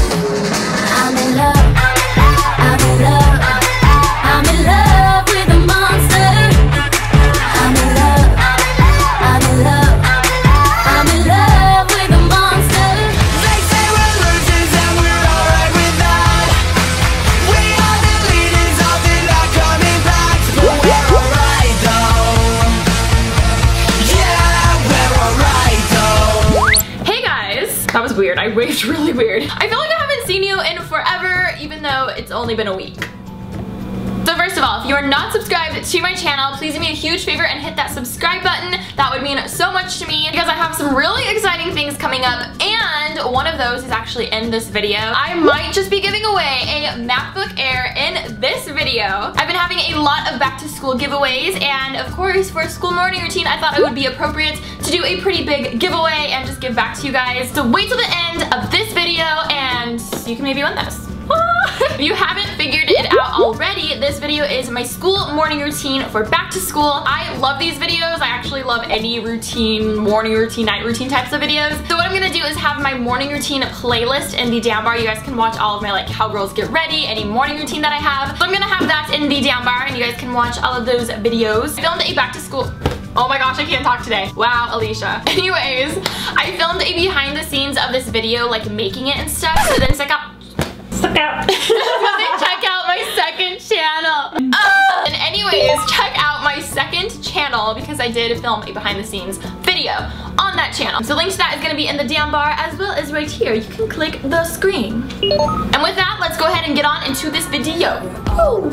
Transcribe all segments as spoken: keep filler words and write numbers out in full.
I'm in love, I'm in love, I'm in love with a monster. I'm in love, I'm in love, I'm in love with a monster. They say we're losers and we're alright with that. We are the leaders of the not coming back, but we're alright though. Yeah, we're alright though. Hey guys! That was weird. I waved really weird. I feel like I haven't seen you in forever, even though it's only been a week. So first of all, if you are not subscribed to my channel, please do me a huge favor and hit that subscribe button. That would mean so much to me because I have some really exciting things coming up, and one of those is actually in this video. I might just be giving away a MacBook Air in this video. I've been having a lot of back to school giveaways, and of course for a school morning routine, I thought it would be appropriate to do a pretty big giveaway and just give back to you guys. So wait till the end of this video and you can maybe win this. If you haven't figured it out already, this video is my school morning routine for back to school. I love these videos. I actually love any routine, morning routine, night routine types of videos. So what I'm gonna do is have my morning routine playlist in the down bar. You guys can watch all of my like how girls get ready, any morning routine that I have. So I'm gonna have that in the down bar and you guys can watch all of those videos. I filmed a back to school. Oh my gosh, I can't talk today. Wow, Alicia. Anyways, I filmed a behind the scenes of this video, like making it and stuff. So then check out Stuck out. Check out my second channel. Uh, and anyways, check out my second channel because I did film a behind the scenes video on that channel. So link to that is gonna be in the down bar as well as right here. You can click the screen. And with that, let's go ahead and get on into this video. Ooh.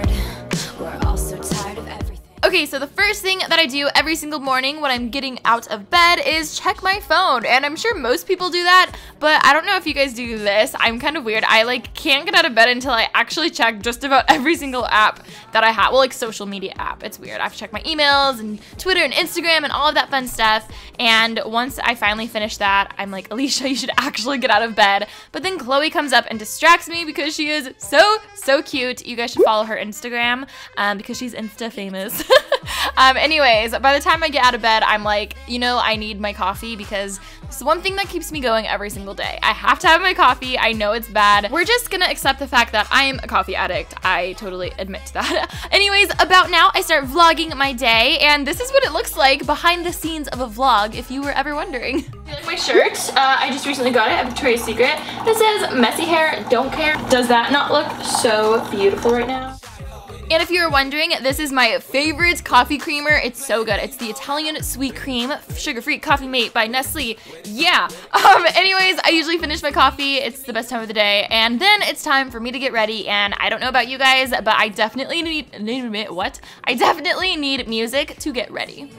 We're all so tired of everything. Okay, so the first thing that I do every single morning when I'm getting out of bed is check my phone, and I'm sure most people do that, but I don't know if you guys do this. I'm kind of weird. I like can't get out of bed until I actually check just about every single app that I have. Well, like social media app. It's weird. I have to check my emails and Twitter and Instagram and all of that fun stuff, and once I finally finish that, I'm like, Alisha, you should actually get out of bed. But then Chloe comes up and distracts me because she is so, so cute. You guys should follow her Instagram um, because she's Insta famous. um, anyways, by the time I get out of bed, I'm like, you know, I need my coffee because it's the one thing that keeps me going every single day. I have to have my coffee. I know it's bad. We're just gonna accept the fact that I am a coffee addict. I totally admit to that. Anyways, about now, I start vlogging my day, and this is what it looks like behind the scenes of a vlog, if you were ever wondering. You like my shirt? Uh, I just recently got it at Victoria's Secret. It says, messy hair, don't care. Does that not look so beautiful right now? And if you were wondering, this is my favorite coffee creamer. It's so good. It's the Italian Sweet Cream Sugar-Free Coffee Mate by Nestle. Yeah. Um, anyways, I usually finish my coffee. It's the best time of the day. And then it's time for me to get ready. And I don't know about you guys, but I definitely need, need what? I definitely need music to get ready.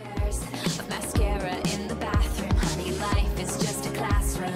Mascara in the bathroom, honey, life is just a classroom.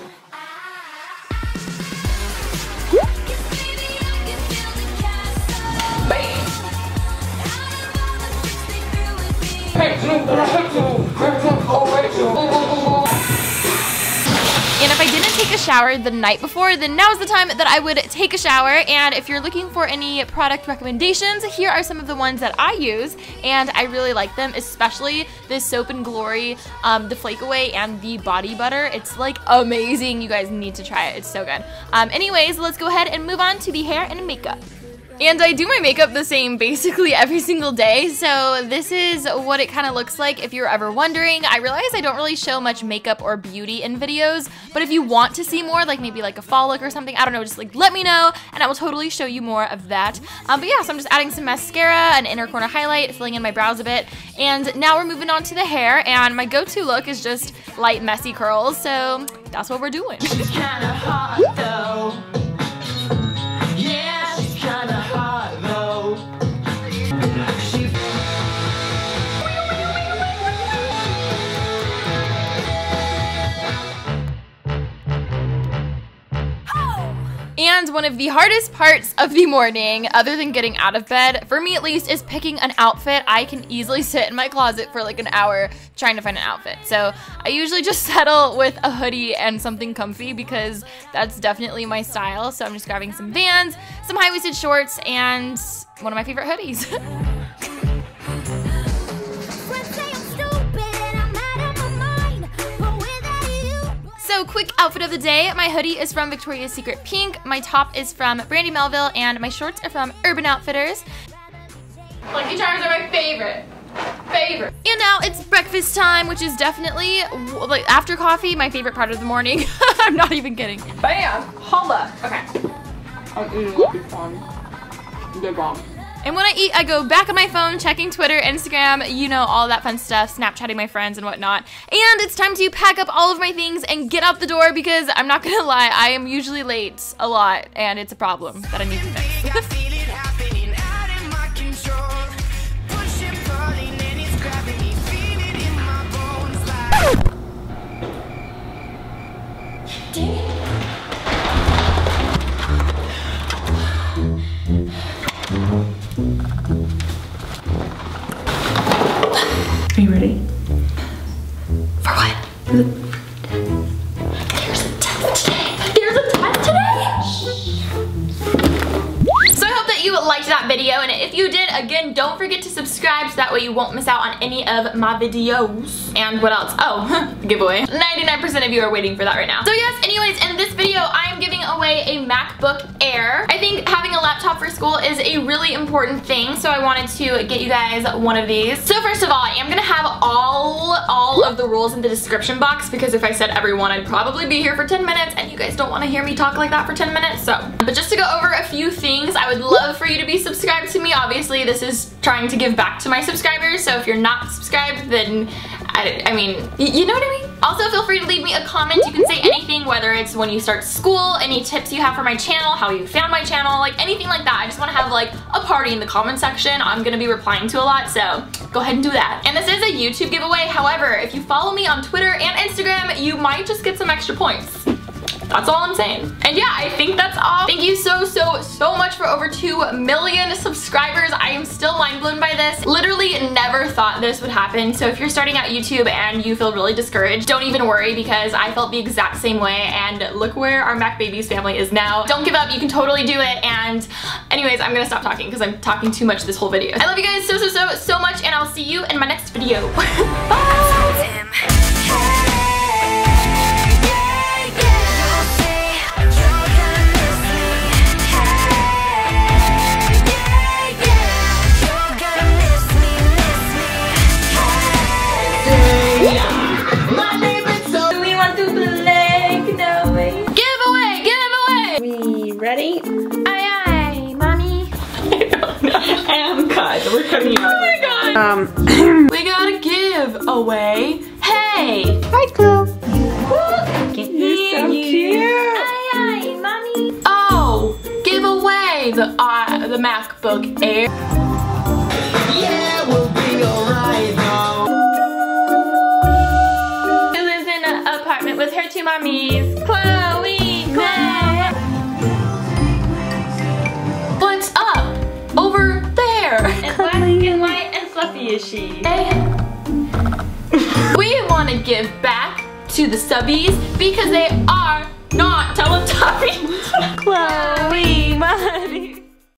And if I didn't take a shower the night before, then now's the time that I would take a shower. And if you're looking for any product recommendations, here are some of the ones that I use, and I really like them, especially this Soap and Glory, um, the Flake Away, and the Body Butter. It's like amazing. You guys need to try it. It's so good. Um, anyways, let's go ahead and move on to the hair and makeup. And I do my makeup the same basically every single day, so this is what it kind of looks like if you're ever wondering. I realize I don't really show much makeup or beauty in videos, but if you want to see more, like maybe like a fall look or something, I don't know, just like let me know, and I will totally show you more of that. Um, but yeah, so I'm just adding some mascara, an inner corner highlight, filling in my brows a bit, and now we're moving on to the hair, and my go-to look is just light, messy curls, so that's what we're doing. She's kinda hot though. Yeah, she's kinda hot though. She And one of the hardest parts of the morning, other than getting out of bed, for me at least, is picking an outfit. I can easily sit in my closet for like an hour trying to find an outfit. So I usually just settle with a hoodie and something comfy because that's definitely my style. So I'm just grabbing some Vans, some high-waisted shorts, and one of my favorite hoodies. So So quick outfit of the day. My hoodie is from Victoria's Secret Pink. My top is from Brandy Melville, and my shorts are from Urban Outfitters. Lucky Charms are my favorite. Favorite. And now it's breakfast time, which is definitely, like, after coffee, my favorite part of the morning. I'm not even kidding. Bam! Holla! Okay. I'm eating Lucky Charms. Good bomb. And when I eat, I go back on my phone, checking Twitter, Instagram, you know, all that fun stuff, Snapchatting my friends and whatnot. And it's time to pack up all of my things and get out the door because I'm not gonna lie, I am usually late a lot, and it's a problem that I need to fix. Are you ready? For what? There's a test today. There's a test today? So I hope that you liked that video, and if you did, again, don't forget to subscribe so that way you won't miss out on any of my videos. And what else? Oh, giveaway. ninety-nine percent of you are waiting for that right now. So yes, anyways, in this video, I am giving away a MacBook Air. I think having a laptop for school is a really important thing, so I wanted to get you guys one of these. So first of all, I am gonna have all, all of the rules in the description box, because if I said everyone, I'd probably be here for ten minutes, and you guys don't wanna hear me talk like that for ten minutes, so. But just to go over a few things, I would love for you to be subscribed to me. Obviously, this is trying to give back to my subscribers, so if you're not subscribed, then I, I mean, you know what I mean? Also, feel free to leave me a comment. You can say anything, whether it's when you start school, any tips you have for my channel, how you found my channel, like anything like that. I just want to have like a party in the comment section. I'm gonna be replying to a lot, so go ahead and do that. And this is a YouTube giveaway. However, if you follow me on Twitter and Instagram, you might just get some extra points. That's all I'm saying. And yeah, I think that's all. Thank you so, so, so much for over two million subscribers. I am still mind blown by this. Literally never thought this would happen. So if you're starting out YouTube and you feel really discouraged, don't even worry, because I felt the exact same way, and look where our Mac Babies family is now. Don't give up, you can totally do it. And anyways, I'm gonna stop talking because I'm talking too much this whole video. I love you guys so, so, so, so much, and I'll see you in my next video. Bye! Ready? Aye, aye, mommy. And cut. We're cutting you out. Oh my god. Um, we gotta give away. Hey. Hi, Chloe. Can You're hear so you. cute. Aye, aye, mommy. Oh, give away the uh, the MacBook Air. Yeah, we'll be alright now. Who lives in an apartment with her two mommies? Chloe. Chloe. What's up over there? And black and white and fluffy is she? Hey. We want to give back to the subbies because they are not Teletubbies. Chloe, money.